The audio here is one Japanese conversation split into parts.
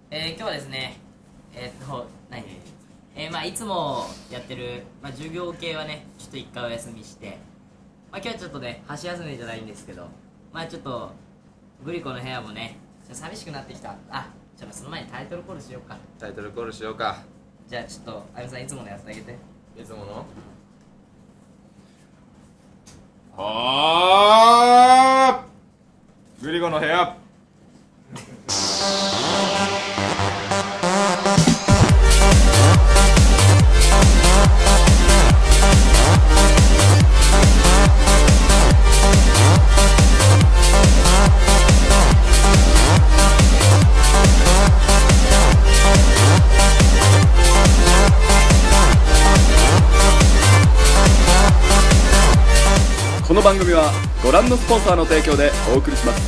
今日はですね、まあいつもやってる、授業系はね、ちょっと一回お休みして、今日はちょっとね、箸休めじゃないんですけど、ちょっと、グリコの部屋もね、寂しくなってきた。その前にタイトルコールしようか。 タイトルコールしようか。 じゃあちょっと、あゆさんいつものやってあげて。 いつものグリコの部屋。 この番組はご覧のスポンサーの提供でお送りします。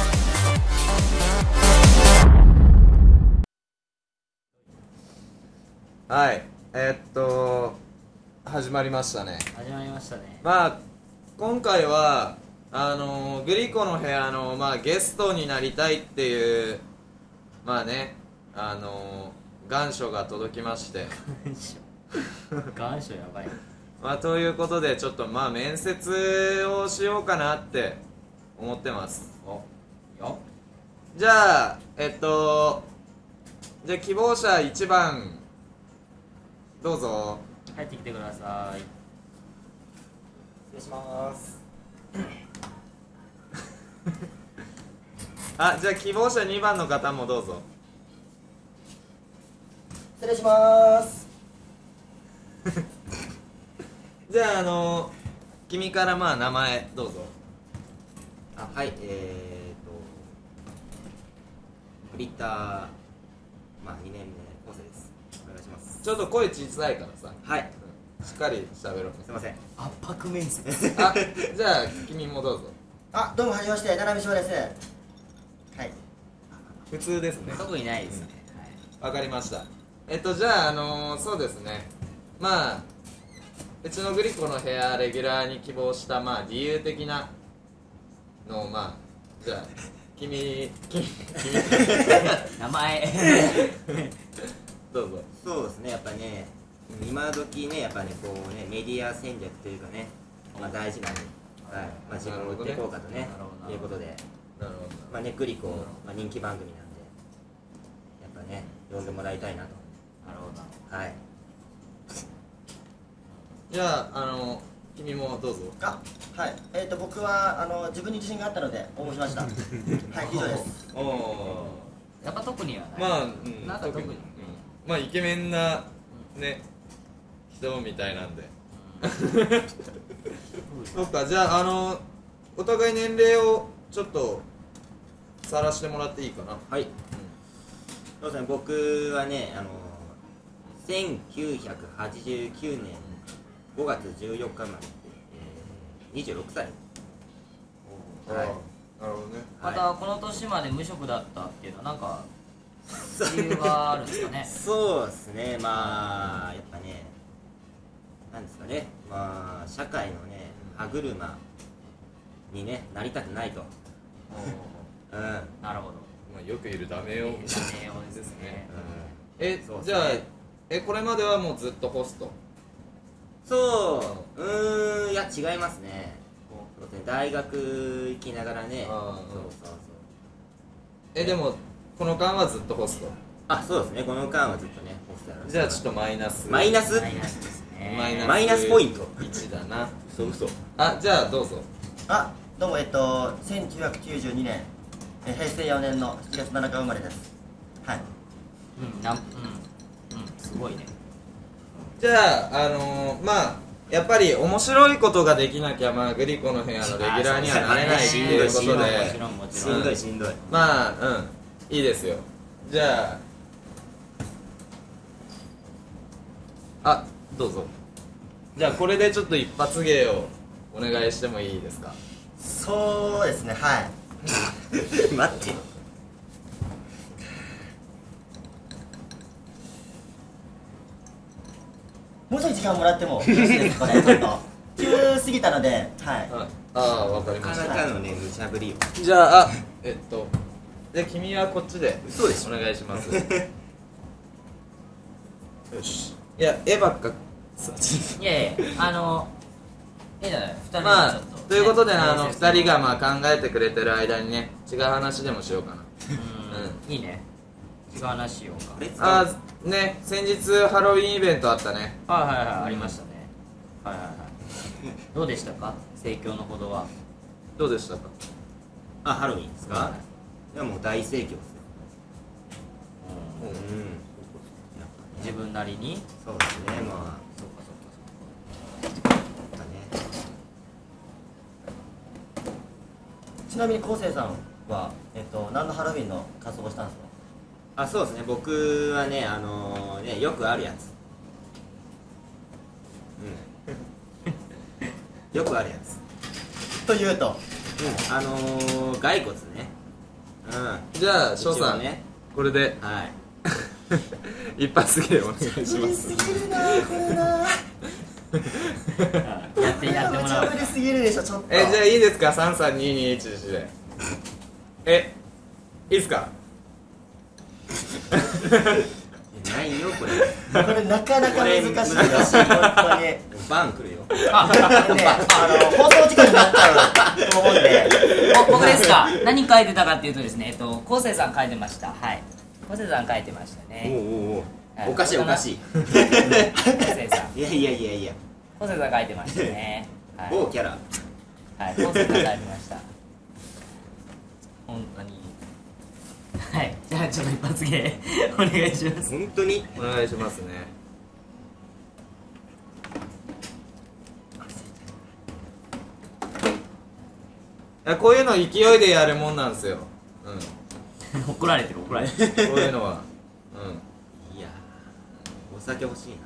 はい、始まりましたね。 始まりましたね。 今回はグリコの部屋のゲストになりたいっていう願書が届きまして願書やばい。 ということでちょっと面接をしようかなって思ってます。じゃあ希望者1番どうぞ。 入ってきてください。 失礼します。 じゃあ希望者2番の方もどうぞ。 失礼します。 じゃあ君から名前どうぞ。 はい、フリッター、2年目、構成です。お願いします。 ちょっと声小さいからさ、 はい、 しっかり喋ろう。 すいません。 圧迫面接。 じゃあ君もどうぞ。 どうもはじめまして、七海翔です。はい。 普通ですね。 特にないですね。 わかりました。じゃあそうですね、うちのグリコの部屋レギュラーに希望した理由的なのをじゃあ君名前どうぞ。 そうですね、やっぱね、今時ね、やっぱね、メディア戦略というかね、大事なんで、自分を売っていこうかとね、いうことで、 なるほど。 グリコ、人気番組なんで、やっぱね、呼んでもらいたいなと。 なるほど。 はい。 じゃあ君もどうぞ。 はい。僕は自分に自信があったので応募しました。はい、以上です。 やっぱ特にはない。なんか特に。 イケメンなね人みたいなんで。そっか、じゃあお互い年齢をちょっとさらしてもらっていいかな。 はい。そうですね、僕はね、1989年5月14日まで、26歳。 はい。なるほどね。 またこの年まで無職だったっていうのはなんか理由があるんですかね。 そうですね、やっぱね、なんですかね、社会のね、歯車にね、なりたくないと。 なるほど。 よくいるダメよ。 ダメよですね。 じゃあこれまではもうずっとホスト。 いや違いますね。大学行きながらね。 でもこの間はずっとホスト。 そうですね、この間はずっとねホストやらせて。 じゃあちょっとマイナスですね。 マイナスポイント 1だな。 嘘。 じゃあどうぞ。 どうも1992年平成4年の7月7日生まれです。はい。 すごいね。 じゃあやっぱり面白いことができなきゃグリコの部屋のレギュラーにはなれないっていうことで、 しんどい。 いいですよ。じゃあどうぞ。じゃあこれでちょっと一発芸をお願いしてもいいですか。 そうですね、はい。待ってよ。もうちょい時間もらってもよろしいですかね。ちょっと急すぎたので、はい。 わかりました。 なかなかのね、無茶ぶりよ。 じゃあじゃあ君はこっちで嘘でしょお願いしますよし。いや絵ばっかいやいやいいじゃない、2人でまあちょっと、 ということでね 2人がまあ考えてくれてる間にね違う話でもしようかな。 いいね、違う話しようか。 これあーね、先日ハロウィンイベントあったね。 はいはいはい、ありましたね。はいはいはい。どうでしたか、盛況のほどは。 どうでしたか？ あ、ハロウィンですか？いやもう大盛況ですよ。うん。 自分なりに。 そうですね、まあそうかなんかね。 ちなみに昴生さんは、何のハロウィンの仮装をしたんですか？ あ、そうですね、僕はね、よくあるやつ。よくあるやつ。 というと、 骸骨ね。 じゃあ翔さん、 ね。 これではい。 一発芸お願いします。 無理すぎるなこれなやってもらおう。 無理すぎるでしょ、ちょっと。 じゃあいいですか33221でいいっすか？ ないよこれ。 これなかなか難しいらしい、本当に。 バン来るよ。 これね、放送時間になっちゃうと思うんで。 僕ですか。何書いてたかっていうとですね、昴生さん書いてました。はい。昴生さん書いてましたおね。 おおかしいおかしい。 昴生さん。 いやいやいやいや。 昴生さん書いてましたね。はい。 某キャラ。 はい、昴生さん書いてました。本当に。はい、じゃあちょっと一発芸お願いします。 本当に。 お願いしますね。いやこういうの勢いでやるもんなんですよ。 怒られてる怒られてる。 こういうのは。 いやお酒欲しい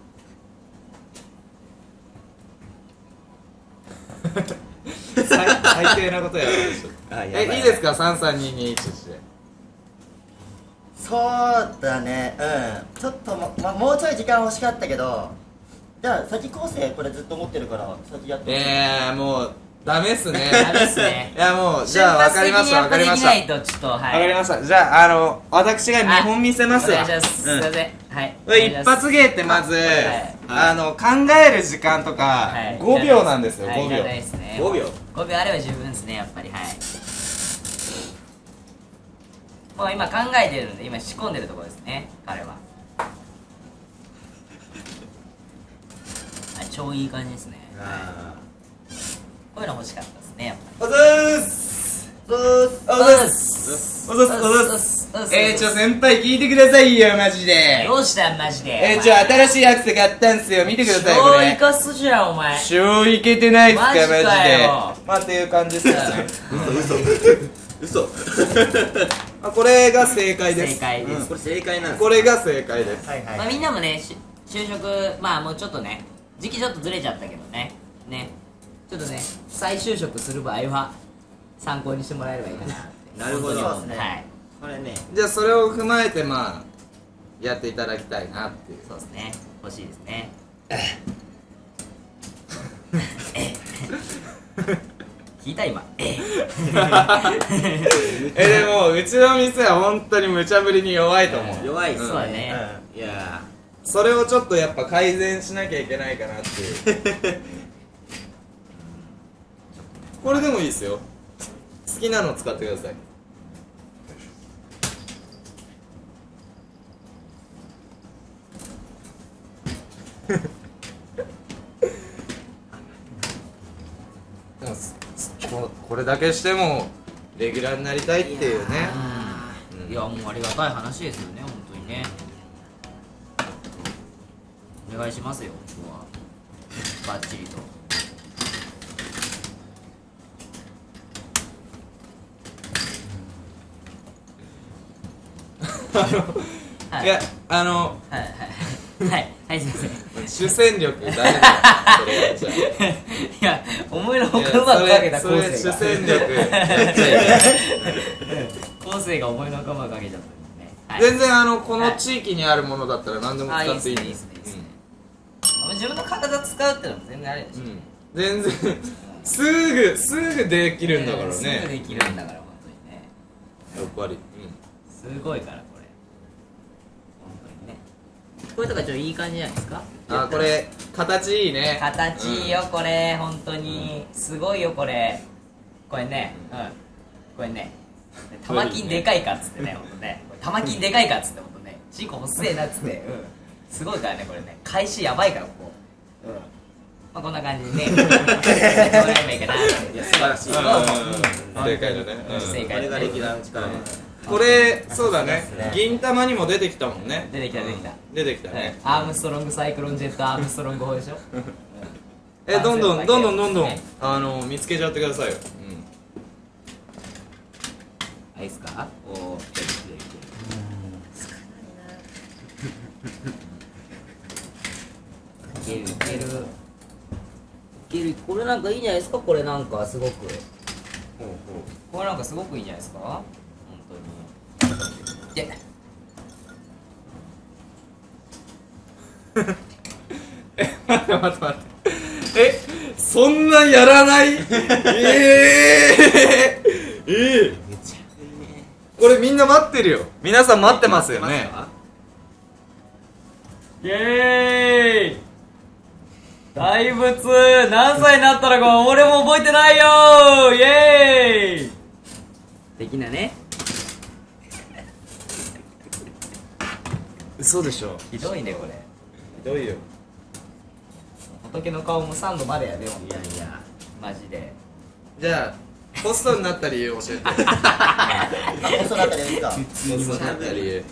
な。 最低なことやるでしょ。 あやばいいですか33221してそうだね、ちょっともうちょい時間欲しかったけど、じゃあ先昴生これずっと持ってるから先やってもうダメっすね。 ダメっすね。 いやもうじゃあ分かりました分かりました瞬発的にやっぱできないとちょっと、はい。 分かりました。じゃあ私が見本見せますわ。 お願いします。すいません。はい。 一発芸ってまず、 はい考える時間とか、 はい 5秒なんですよ、 はい 5秒。 いらないですね。 5秒。 5秒あれば十分ですね、やっぱり。はい。もう今考えてるので、今仕込んでるところですね、彼は。超いい感じですね。 あこういうの欲しかったですね、やっぱおざーすり。 おざーすおざーすおざーす先輩聞いてくださいよマジで。 どうしたんマジで。 新しいアクセ買ったんすよ、見てくださいこ超イれ。 カすじゃん、お前。 超いけてないっすかマジで。 マジかよまあっていう感じですよね。 嘘。 これが正解です。 正解です。 これ正解なんです。 これが正解です。 はいはい、 まあみんなもね、就職、まあもうちょっとね、時期ちょっとずれちゃったけどね、ちょっとね、再就職する場合は参考にしてもらえればいいかなって。 なるほど本当にはい。 これね。 じゃあそれを踏まえてまあやっていただきたいなっていう。 そうですね、欲しいですね。聞いた今。 でもうちの店は本当に無茶ぶりに弱いと思う。 弱いっすそうだね。 いやそれをちょっとやっぱ改善しなきゃいけないかなっていう。これでもいいですよ。好きなの使ってください。でもこれだけしてもレギュラーになりたいっていうね。 いや、もうありがたい話ですよね、本当にね。お願いしますよ、今日は。バッチリと。 いやはいはいはい、すいません。 主戦力大丈夫それはじゃあいや、思いのほかうまくかけたそれ昴生が。 主戦力昴生が思いのほかうまくかけちゃったんですね。はい。 全然この地域にあるものだったら何でも使っていいんいいですね、いいですね。自分の体使うってのも全然あれでしょ。 全然すぐできるんだからすぐね。 できるんだから、本当にね。 6割。 すごいからこれ本当にね。これとかちょっといい感じじゃないですか。 あ、これ形いいね。 形いいよこれ、本当にすごいよこれ。これね、これね、玉金でかいかっつってね、ほんとね、玉金でかいかっつってほんとね、チンコ細えなっつって、すごいからねこれね、開始やばいからここ。まあこんな感じでね、もらえばいいかな。 いや素晴らしい。 正解だね。 正解だね。 これが歴代の力ね。 これそうだね。銀玉にも出てきたもんね。 出てきた出てきた。 出てきたね。 アームストロングサイクロンジェットアームストロング法でしょ。 どんどん見つけちゃってくださいよ。 いいっすか。おお。いけるいける。いける。これなんかいいんじゃないですか。これなんかすごく。これなんかすごくいいんじゃないですか。本当に。で。 待ってそんなやらないこれみんな待ってるよ。皆さん待ってますよね。 イエーイ。大仏何歳になったのか俺も覚えてないよ。イエーイ的なね。 嘘でしょ。 ひどいねこれ。 ひどいよ。 仏の顔も3度までやで。いやいやマジで。 じゃあホストになった理由教えて。 ホストだったらいいですか。 ホストになった理由。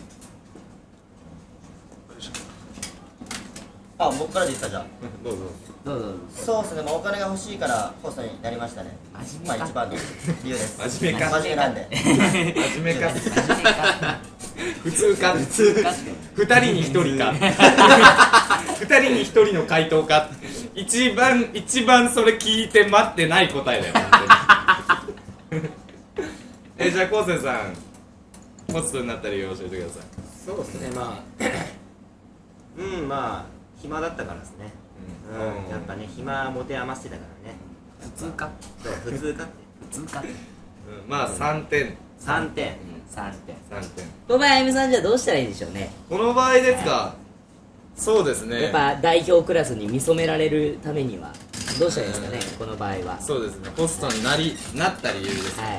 あ、僕からでいいですか。じゃあどうぞ。 どうぞ。 そうですね、まあお金が欲しいからホストになりましたね。まあ一番の理由です。 真面目か。 真面目なんで。 真面目か。普通か。 普通かって。 2人に1人か。2人に1人の回答か。一番それ聞いて待ってない答えだよ。本当に。じゃあ昴生さん、ホストになった理由教えてください。 そうですね、まあまあ暇だったからですね。やっぱね、暇持て余してたからね。 普通か。 そう普通かって。 普通かって。 まあ3点。 3点。 3点。 3点。 この場合あゆみさんじゃあどうしたらいいんでしょうね。 この場合ですか。そうですね。 やっぱ代表クラスに見初められるためにはどうしたらいいですかね、この場合は。 そうですね。ホストになった理由です。 はい。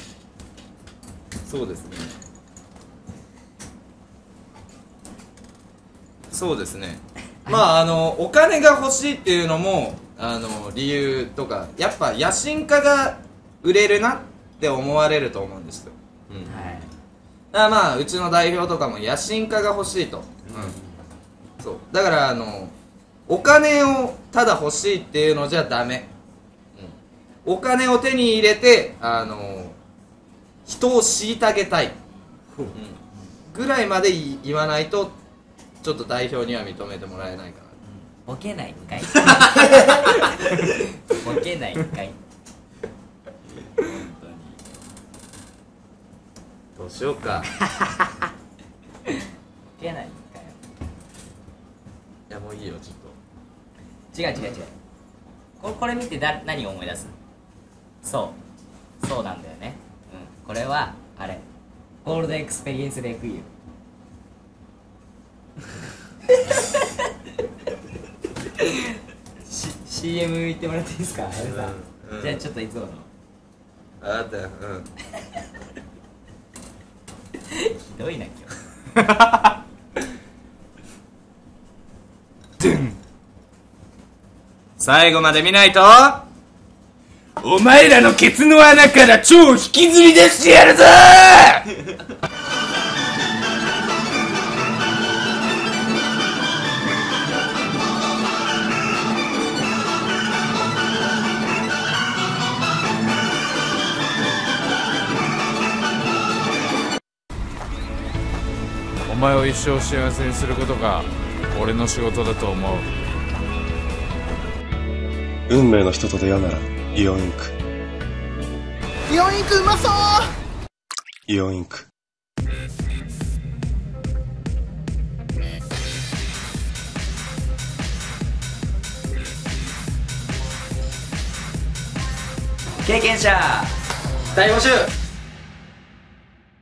そうですね。そうですね。まあお金が欲しいっていうのも理由とか、やっぱ野心家が売れるなって思われると思うんですよ。 はい。 だからまあうちの代表とかも野心家が欲しいと。そうだからお金をただ欲しいっていうのじゃダメ。お金を手に入れて人を虐げたい、ぐらいまで言わないとちょっと代表には認めてもらえないかな。 ボケないんかい。ボケないんかい。本当に。 どうしようか。 ボケないんかよ。 いやもういいよちょっ違う。これ見て何を思い出す？そうなんだよね。これはあれゴールドエクスペリエンスレクイエム。CM 言ってもらっていいですか、あれさ。じゃあちょっといつもの。 と。あったよ。 ひどいな今日。 最後まで見ないとお前らのケツの穴から超引きずり出してやるぞお前を一生幸せにすることが俺の仕事だと思う。 運命の人と出会うならイオンインク。 イオンインクうまそう。 イオンインク。 経験者大募集。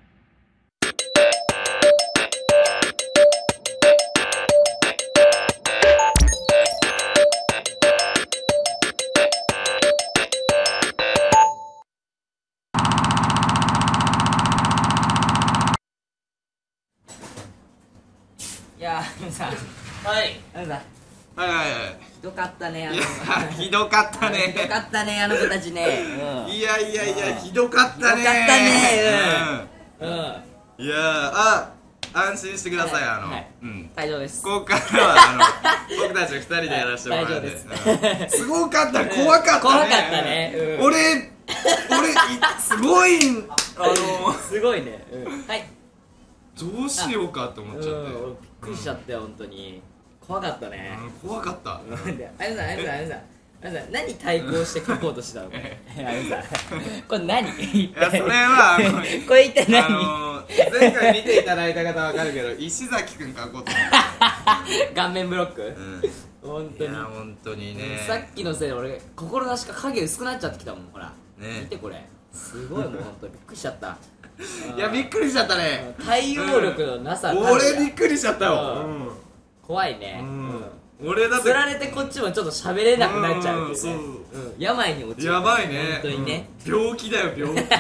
いやさはいさはいはいはいひどかったねいやひどかったねひどかったね子たちねいやいやいやひどかったねひどかったねいや安心してください大丈夫ですここからは僕たち2人でやらせてもらうんですごかった怖かったね俺すごいすごいねはいどうしようかって思っちゃってびっくりしちゃったよ本当に怖かったね怖かったあゆさん何対抗して書こうとしたのこれあゆさんこれ何いやそれはこれ一体何前回見ていただいた方わかるけど石崎くん書こうと思って顔面ブロック本当に本当にねさっきのせいで俺心なしか影薄くなっちゃってきたもんほらね見てこれすごいもう本当にびっくりしちゃったいやびっくりしちゃったね対応力のなさ俺びっくりしちゃったよ怖いね俺だって釣られてこっちもちょっと喋れなくなっちゃうっていうね病に落ちるやばいね本当にね病気だよ病気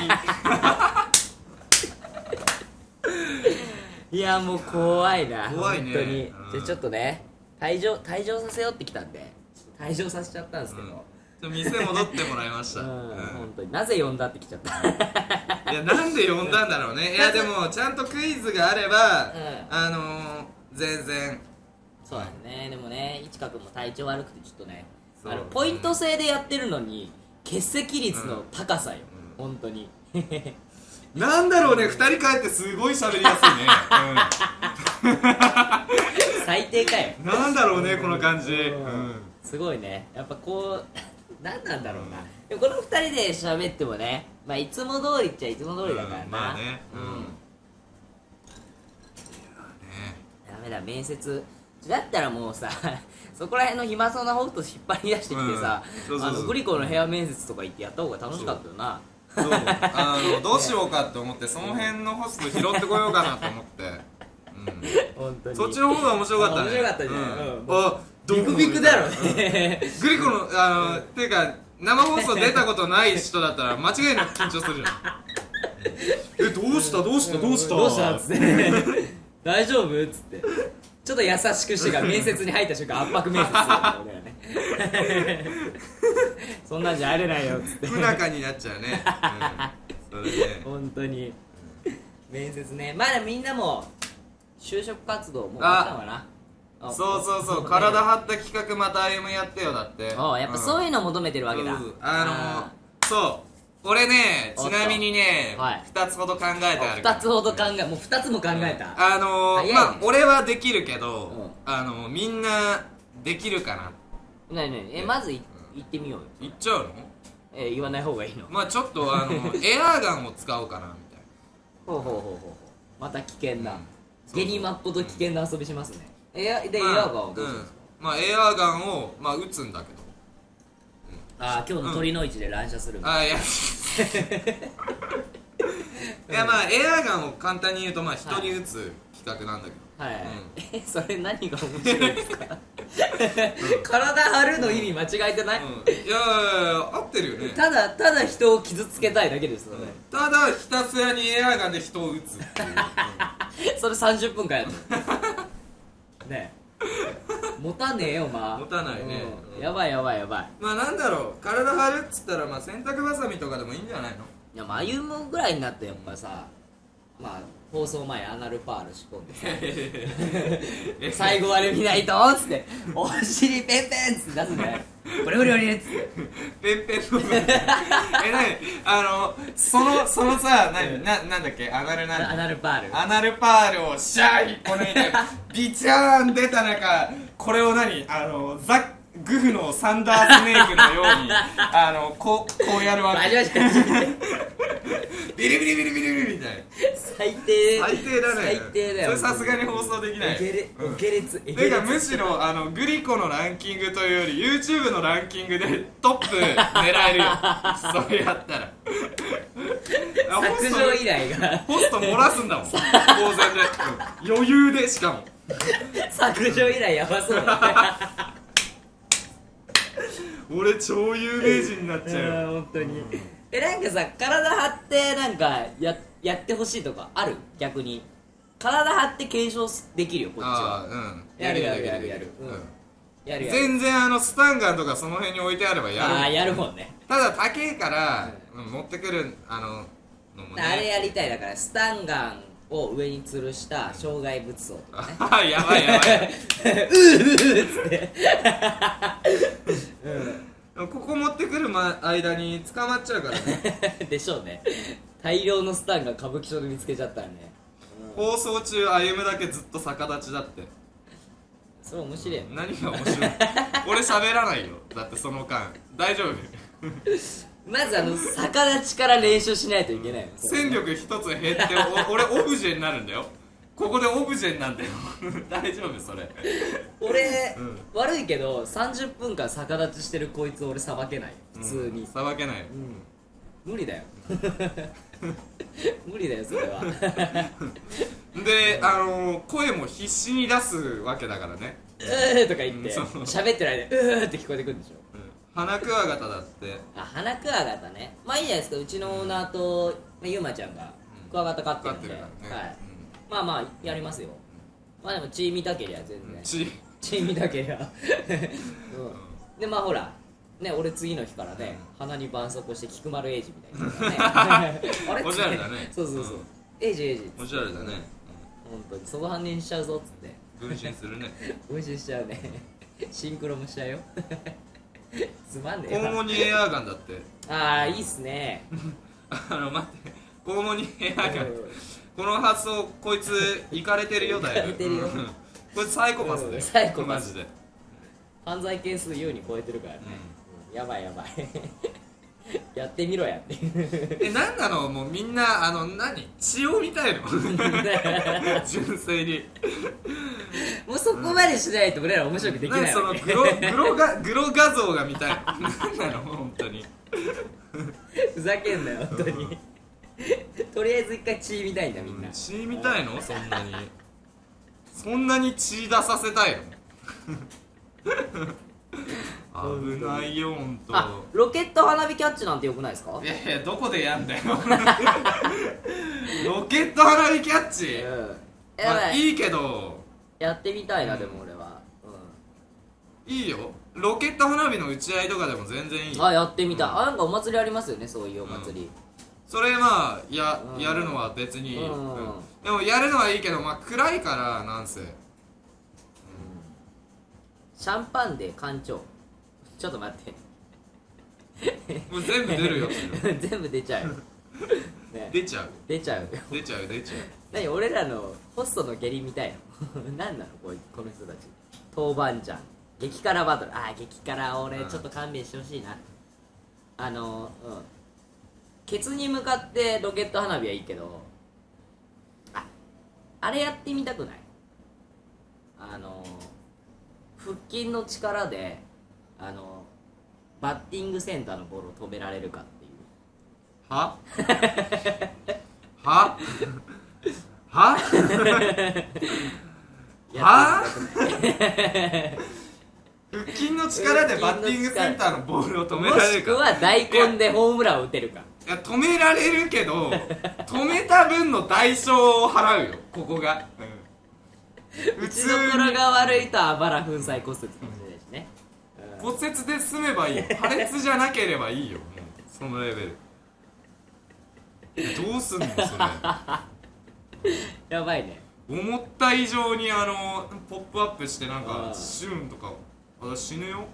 いやもう怖いな怖いね本当にじゃあちょっとね退場させようってきたんで退場させちゃったんですけど店戻ってもらいました本当になぜ呼んだってきちゃったいやなんで呼んだんだろうねいやでもちゃんとクイズがあれば全然そうだねでもねいちかくんも体調悪くてちょっとねポイント制でやってるのに欠席率の高さよ本当になんだろうね2人帰ってすごい喋りやすいね最低かよなんだろうねこの感じすごいねやっぱこう何なんだろうなでもこの2人で喋ってもねまあいつも通りっちゃいつも通りだからなまあねダメだ面接だったらもうさそこら辺の暇そうなホスト引っ張り出してきてさグリコの部屋面接とか行ってやった方が楽しかったよなどうしようかって思ってその辺のホスト拾ってこようかなと思って本当にそっちの方が面白かったね面白かったじゃんあビクビクだろねグリコのていうか生放送出たことない人だったら間違いなく緊張するじゃんどうしたっつって大丈夫っつってちょっと優しくしてから面接に入った瞬間圧迫面接するから俺はねそんなんじゃ入れないよっつって不仲になっちゃうねそれで本当に面接ねまだみんなも就職活動もう終わったのかなそう体張った企画また歩むやってよだってやっぱそういうの求めてるわけだそう俺ねちなみにね2つほど考えてある 2つほど考えもう2つも考えたまあ俺はできるけどみんなできるかなまず行ってみようよ行っちゃうの言わない方がいいのまあちょっとエアーガンを使おうかなみたいなほうまた危険なゲリマっぽと危険な遊びしますねエアーガンをどうするんですかまあエアーガンを撃つんだけど今日の鳥の市で乱射するいやまあエアーガンを簡単に言うとまあ人に撃つ企画なんだけどそれ何が面白いですか体張るの意味間違えてない？ いや合ってるよね。ただ人を傷つけたいだけですよね。 ただひたすらにエアガンで人を撃つっていうそれ30分間やるねえ持たねえよまあ持たないね、 やばいまあなんだろう体張るっつったらまあ洗濯バサミとかでもいいんじゃないの？ いやまあ歩むぐらいになってやっぱさまあ放送前アナルパール仕込んでさ最後あれ見ないとっつってお尻ペンペンっつって出すんだよブリブリブリっつってペンペンのそのさなんだっけアナルパールをシャー引っこ抜いてビチャーン出た中これをグフのサンダースネークのようにこうやるわけビリビリビリビリビリみたいな最低だね最低だよそれさすがに放送できない下劣てかむしろグリコのランキングというより YouTube のランキングでトップ狙えるよそれやったら削除依頼がホスト漏らすんだもん当然で、余裕でしかも削除依頼やばそうだね俺超有名人になっちゃうよ本当になんかさ体張ってなんかやってほしいとかある逆に体張って検証できるよこっちあは。 あうんやるやるできやるやるうんやるやる。 全然スタンガンとかその辺に置いてあればやるもんああやるもんね。 ただ高えから、持ってくるのもねあれやりたい。だからスタンガンを上に吊るした障害物装とかね。 あやばいやばいここ持ってくる間に捕まっちゃうからねでしょうね。大量のスタンガン歌舞伎町で見つけちゃったらね。 放送中歩むだけずっと逆立ちだってそれ面白いよね。 何が面白い俺喋らないよだってその間大丈夫まず逆立ちから練習しないといけないよ。 戦力一つ減って俺オブジェになるんだよここでオブジェになんだよ大丈夫それ俺、悪いけど30分間逆立ちしてるこいつ俺さばけない普通に。 さばけない無理だよ無理だよそれはで声も必死に出すわけだからねとか言ってそう喋ってる間にって聞こえてくるんでしょ。 花クワガタだってあ、花クワガタね。まあいいじゃないですか。うちのオーナーとゆうまちゃんがクワガタ飼ってるんで、 飼ってるからねはい。まあまあやりますよ。まあでも血見たけりゃ全然血見たけりゃでまあほらね、俺次の日からね、鼻に絆創膏して菊丸英二みたいなねあれおしゃれだねそうそうそう、英二英二おしゃれだね本当にそこ反応しちゃうぞっつって分身するね分身しちゃうねシンクロもしちゃうよつまんねえコウモニエアガンだってああいいっすね待ってコウモニエアガンこの発想こいつイカれてるよだよイカれてるよこいつサイコパスだよサイコパスマジで犯罪件数優に超えてるからね、やばいやばいやってみろやってなんなのもうみんな何血を見たいの純粋にもうそこまでしないと俺ら面白くできないわけそのグロ画像が見たいのなんなの本当にふざけんなよ本当にとりあえず一回血見たいんだみんな、 血見たいのそんなに血出させたいの危ないよほんと。 あ、ロケット花火キャッチなんてよくないですか？ いやいやどこでやんだよロケット花火キャッチ、まあ、いいけどやってみたいな、でも俺は、 いいよロケット花火の打ち合いとかでも全然いい。 あ、やってみたい、なんかお祭りありますよね、そういうお祭り、 それまあやるのは別にいい、でもやるのはいいけど、まあ暗いからなんせ、 シャンパンで干潮、ちょっと待ってもう全部出るよ全部出ちゃうよ、ね、 出ちゃう出ちゃう何俺らのホストの下痢みたいの何なのこの人たち。豆板醤激辛バトル、激辛俺ちょっと勘弁してほしいな。ケツに向かってロケット花火はいいけど、あれやってみたくない？腹筋の力でバッティングセンターのボールを止められるかっていう。 はははは腹筋の力でバッティングセンターのボールを止められるか、 もしくは大根でホームランを打てるか。 いや止められるけど止めた分の代償を払うよここが、 打ちどころが悪いとあばら粉砕骨折かもしれないしね、 骨折で済めばいい、破裂じゃなければいいよ、もうそのレベルどうすんのそれやばいね。 思った以上にポップアップしてなんかシュンとか死ぬよ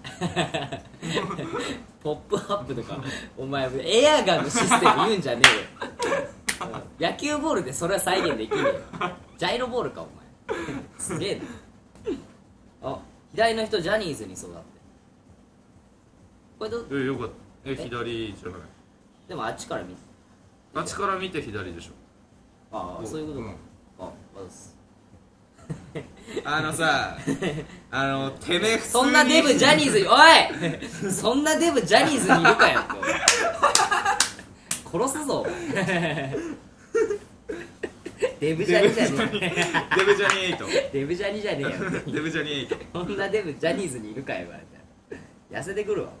ポップアップとかお前エアガンのシステム言うんじゃねえよ野球ボールでそれは再現できるよジャイロボールかお前すげえな。左の人ジャニーズにそうだって。これどよかった。左じゃない、 でもあっちから見て、 あっちから見て左でしょ。そういうことか。そうですさてめえ普通にそんなデブジャニーズにおいそんなデブジャニーズにいるかよって殺すぞデブジャニじゃねえデブジャニ8 デブジャニじゃねえよデブジャニ8 そんなデブジャニーズにいるかよ痩せてくるわ。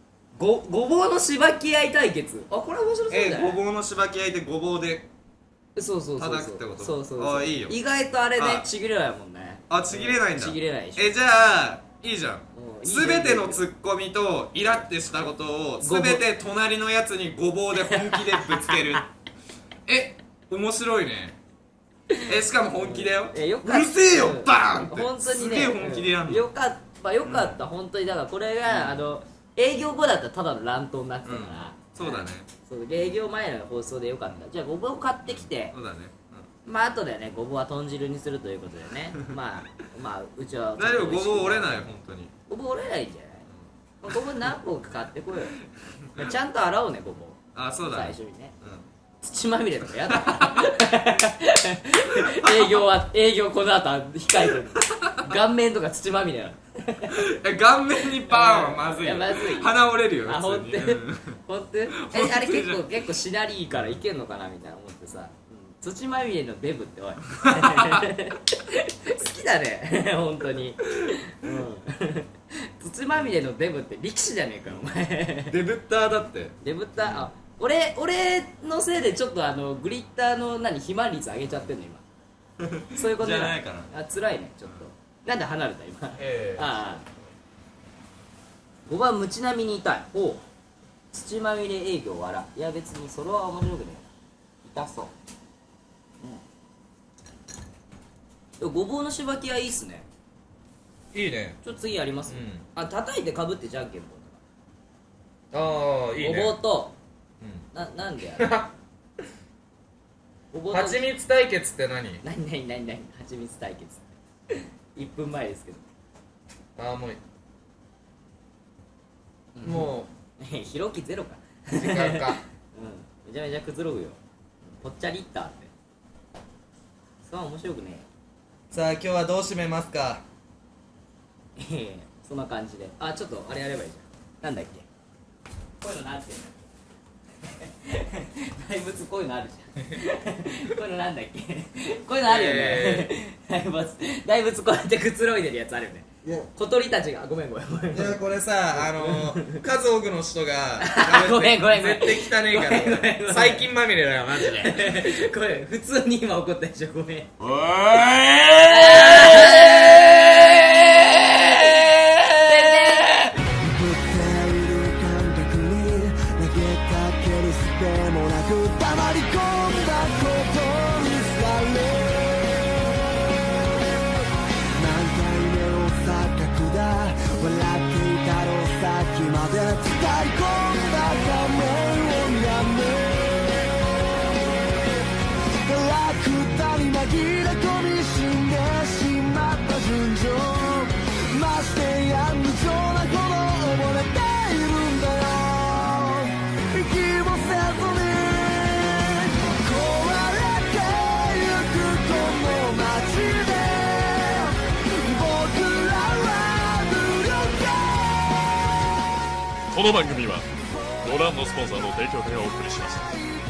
ごぼうのしばき合い対決、これ面白そうじゃない？ ごぼうのしばき合いでごぼうでそうそうそうそう叩くってことそうそうああいいよ意外とあれねあちぎれないもんね。 あちぎれないんだちぎれないでしょ。 じゃあいいじゃんいいじゃん全てのツッコミとイラってしたことを全て隣のやつにごぼうで本気でぶつける面白いねしかも本気だよよかったうるせえよバーンって本当にねすげえ本気でやんのよかった本当に。だからこれが営業後だったらただの乱闘になってたからそうだねそう営業前の放送でよかった。じゃあごぼう買ってきてそうだねまああとでねごぼうは豚汁にするということでねまあうちは大丈夫ごぼう折れない本当にごぼう折れないんじゃない。ごぼう何個か買ってこいよちゃんと洗おうねごぼう。 あそうだね最初にね土まみれとかやだ営業この後控えてる顔面とか土まみれなの顔面にバーンはまずいよいやまずい鼻折れるよあ、 普通に本当あれ結構しなりいいからいけんのかなみたいな思ってさ、土まみれのデブっておい好きだね本当に、土まみれのデブって力士じゃねえかお前デブッターだってデブったあ俺のせいでちょっとグリッターの肥満率上げちゃってんの今そういうことじゃないかなあ辛いねちょっとなんで離れた今ええあ5番ムチナミにいたいおう土まみれ営業笑いや別にそれは面白くねえ痛そうでもごぼうのしばきはいいっすね。 いいねちょっと次やります、叩いてかぶってじゃんけんぽんああいいねごぼうと、なんでやるごぼうと蜂蜜対決って何何蜂蜜対決1分前ですけどああもひろきゼロかう時間かめちゃめちゃくつろぐよぽっちゃりったってさあ面白くねさあ今日はどう締めますかえそんな感じでちょっとあれやればいいじゃんなんだっけこういうのなんていうの大仏こういうのあるじゃんこういうのなんだっけこういうのあるよね、大仏こうやってくつろいでるやつあるよね小鳥たちがごめんいやこれさ数多くの人がごめん絶対汚ねえから細菌まみれだよマジでこれ普通に今怒ったでしょごめんこの番組はご覧のスポンサーの提供でお送りします。